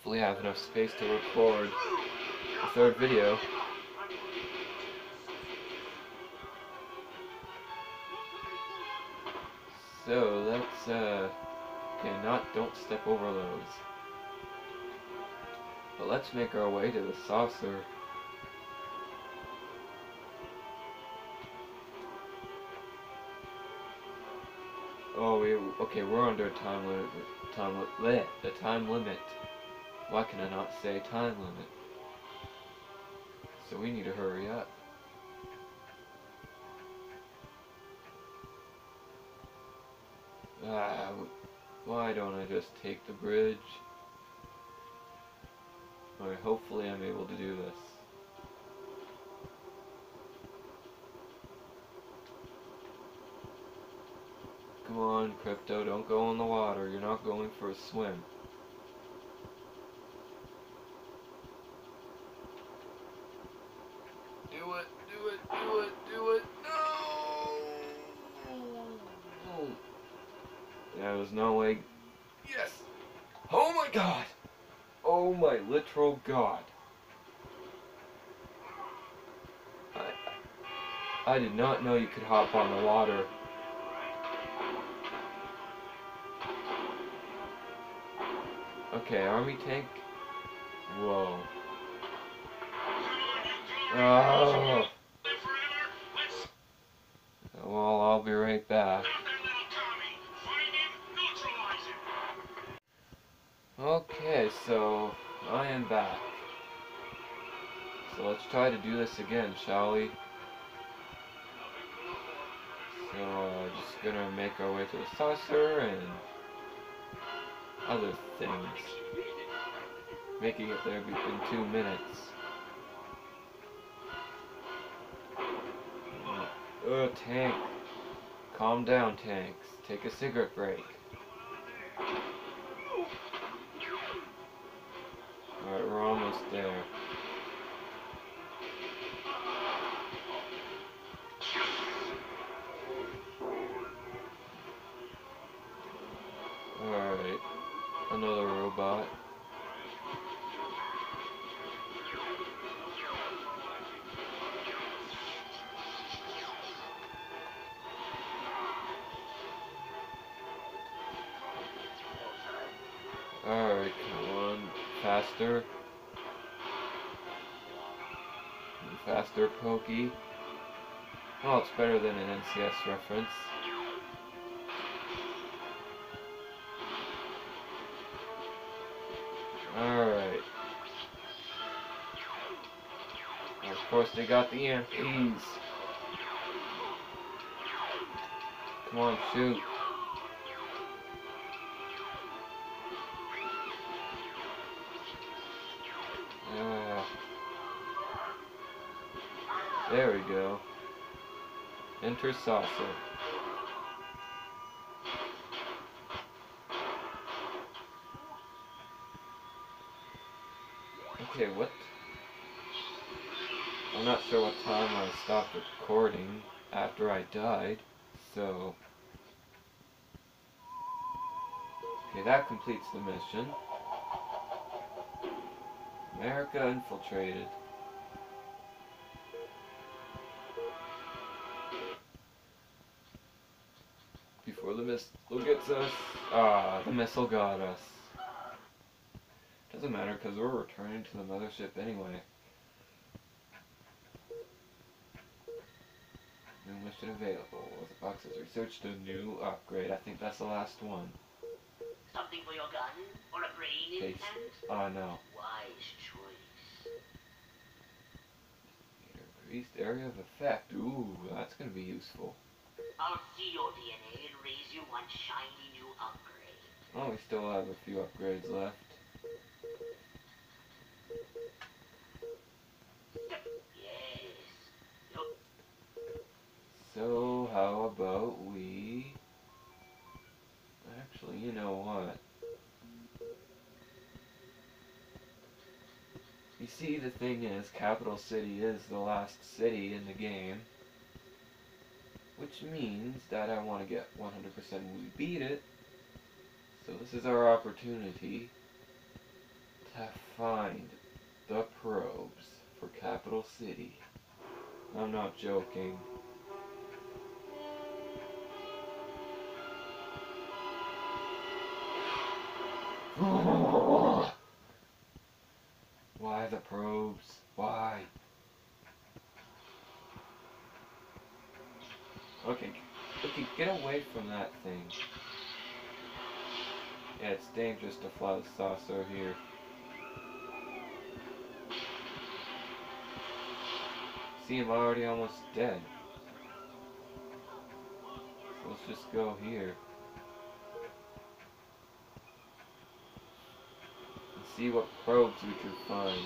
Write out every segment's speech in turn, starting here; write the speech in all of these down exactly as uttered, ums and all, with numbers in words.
hopefully have enough space to record a third video. So let's uh okay, not don't step over those. But let's make our way to the saucer. Oh, we okay. We're under a time limit. Time limit. The time limit. Why can I not say time limit? So we need to hurry up. Ah, why don't I just take the bridge? Alright, hopefully I'm able to do this. Come on, Crypto, don't go in the water. You're not going for a swim. Do it, do it, do it, do it. No! Yeah, there's no way. Yes! Oh my god! Oh my literal god. I, I did not know you could hop on the water. Okay, army tank. Whoa. Oh. Well, I'll be right back. Okay, so I am back. So let's try to do this again, shall we? So, uh, just gonna make our way to the saucer and other things. Making it there in two minutes. Uh, tank. Calm down, tanks. Take a cigarette break. Alright, we're almost there. Alright. Another robot. Alright, come on. Faster. Faster, Pokey. Oh, it's better than an N C S reference. Alright. Of course, they got the M Ps. Come on, shoot. Uh, there we go. Enter saucer. Okay, what? I'm not sure what time I stopped recording after I died, so... Okay, that completes the mission. America infiltrated. Before the missile gets us... Ah, the missile got us. Doesn't matter, because we're returning to the mothership anyway. New mission available. The box has researched a new upgrade. I think that's the last one. Something for your gun? Or a brain Paste. implant? Oh, no. Wise choice. Increased area of effect. Ooh, that's going to be useful. I'll see your D N A and raise you one shiny new upgrade. Oh, we still have a few upgrades left. Yes. Look. So, how about we... Actually, you know what? You see, the thing is, Capital City is the last city in the game. Which means that I want to get one hundred percent when we beat it. So this is our opportunity to find the probes for Capital City. I'm not joking. Why the probes? Why? Okay, okay, get away from that thing. Yeah, it's dangerous to fly the saucer here. See, I'm already almost dead. So let's just go here. And see what probes we can find.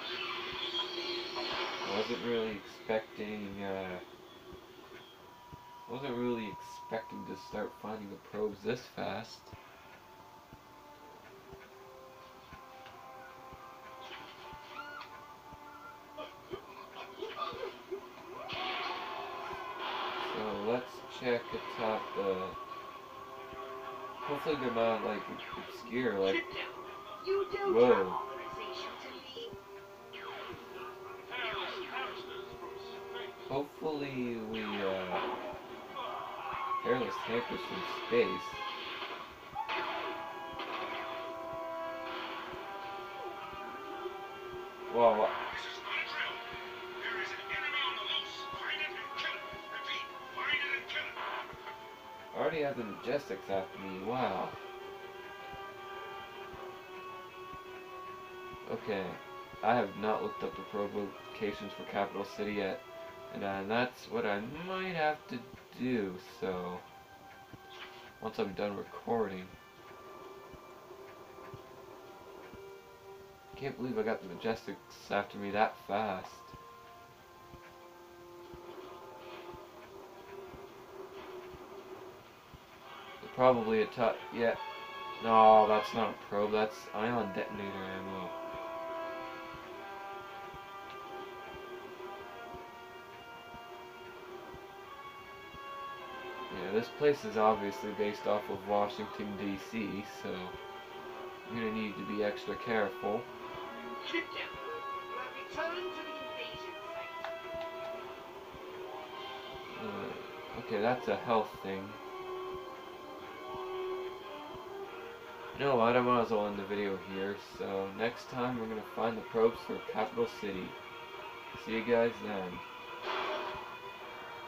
I wasn't really expecting, uh... wasn't really expecting to start finding the probes this fast. So let's check atop the... Hopefully they're not like obscure, like... You do Whoa. have authorization to leave. Hopefully we, uh... hairless hampers from space. Whoa. This is not a drill. There is an enemy on the loose. Find it and kill it. Repeat, find it and kill it. I already have the Majestics after me, wow. Okay, I have not looked up the probe locations for Capital City yet, and uh, that's what I might have to do, so once I'm done recording. Can't believe I got the Majestics after me that fast. They're probably a top, yeah. No, that's not a probe, that's ion detonator ammo. Yeah, this place is obviously based off of Washington, D C, so I'm gonna need to be extra careful. Sit down. You have returned to the invasion site. Uh, okay, that's a health thing. You know what, I might as well end the video here, so next time we're gonna find the probes for Capital City. See you guys then.